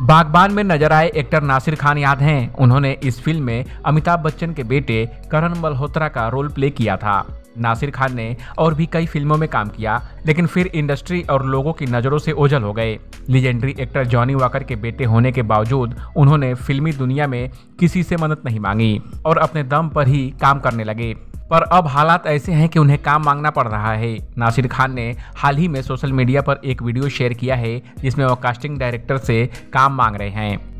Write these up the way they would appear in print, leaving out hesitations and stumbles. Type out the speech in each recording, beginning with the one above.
बागबान में नजर आए एक्टर नासिर खान याद हैं? उन्होंने इस फिल्म में अमिताभ बच्चन के बेटे करण मल्होत्रा का रोल प्ले किया था। नासिर खान ने और भी कई फिल्मों में काम किया, लेकिन फिर इंडस्ट्री और लोगों की नज़रों से ओझल हो गए। लीजेंडरी एक्टर जॉनी वॉकर के बेटे होने के बावजूद उन्होंने फिल्मी दुनिया में किसी से मदद नहीं मांगी और अपने दम पर ही काम करने लगे। पर अब हालात ऐसे हैं कि उन्हें काम मांगना पड़ रहा है। नासिर खान ने हाल ही में सोशल मीडिया पर एक वीडियो शेयर किया है जिसमें वो कास्टिंग डायरेक्टर से काम मांग रहे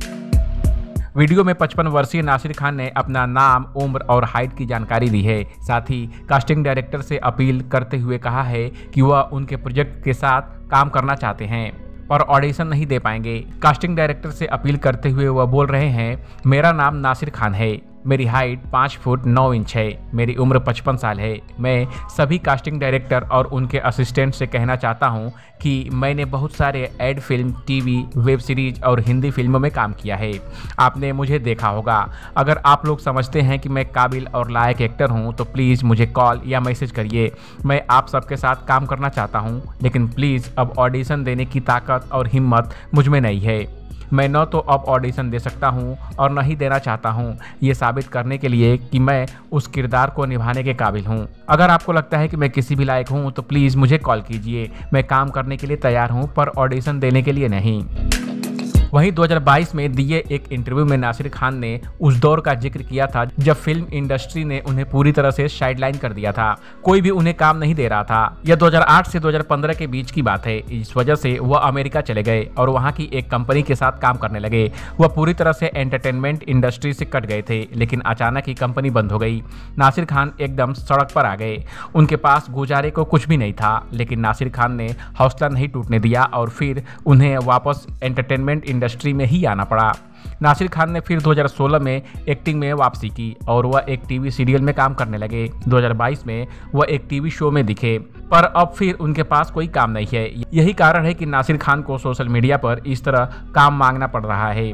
हैं। वीडियो में 55 वर्षीय नासिर खान ने अपना नाम, उम्र और हाइट की जानकारी दी है। साथ ही कास्टिंग डायरेक्टर से अपील करते हुए कहा है कि वह उनके प्रोजेक्ट के साथ काम करना चाहते हैं पर ऑडिशन नहीं दे पाएंगे। कास्टिंग डायरेक्टर से अपील करते हुए वह बोल रहे हैं, मेरा नाम नासिर खान है, मेरी हाइट 5 फुट 9 इंच है, मेरी उम्र 55 साल है। मैं सभी कास्टिंग डायरेक्टर और उनके असिस्टेंट से कहना चाहता हूं कि मैंने बहुत सारे ad film, TV, web series और हिंदी फिल्मों में काम किया है। आपने मुझे देखा होगा। अगर आप लोग समझते हैं कि मैं काबिल और लायक एक्टर हूं तो प्लीज़ मुझे कॉल या मैसेज करिए। मैं आप सबके साथ काम करना चाहता हूं, लेकिन प्लीज़ अब ऑडिशन देने की ताकत और हिम्मत मुझ में नहीं है। मैं न तो अब ऑडिशन दे सकता हूं और न ही देना चाहता हूं, ये साबित करने के लिए कि मैं उस किरदार को निभाने के काबिल हूं। अगर आपको लगता है कि मैं किसी भी लायक हूं तो प्लीज़ मुझे कॉल कीजिए। मैं काम करने के लिए तैयार हूं पर ऑडिशन देने के लिए नहीं। वहीं 2022 में दिए एक इंटरव्यू में नासिर खान ने उस दौर का जिक्र किया था जब फिल्म इंडस्ट्री ने उन्हें पूरी तरह से साइडलाइन कर दिया था। कोई भी उन्हें काम नहीं दे रहा था। यह 2008 से 2015 के बीच की बात है। इस वजह से वह अमेरिका चले गए और वहां की एक कंपनी के साथ काम करने लगे। वह पूरी तरह से एंटरटेनमेंट इंडस्ट्री से कट गए थे, लेकिन अचानक ही कंपनी बंद हो गई। नासिर खान एकदम सड़क पर आ गए। उनके पास गुजारे को कुछ भी नहीं था, लेकिन नासिर खान ने हौसला नहीं टूटने दिया और फिर उन्हें वापस एंटरटेनमेंट इंडस्ट्री में ही आना पड़ा। नासिर खान ने फिर 2016 में एक्टिंग में वापसी की और वह एक टीवी सीरियल में काम करने लगे। 2022 में वह एक टीवी शो में दिखे, पर अब फिर उनके पास कोई काम नहीं है। यही कारण है कि नासिर खान को सोशल मीडिया पर इस तरह काम मांगना पड़ रहा है।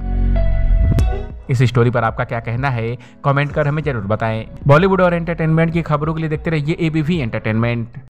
इस स्टोरी पर आपका क्या कहना है, कमेंट कर हमें जरूर बताएं। बॉलीवुड और एंटरटेनमेंट की खबरों के लिए देखते रहिए एबीपी एंटरटेनमेंट।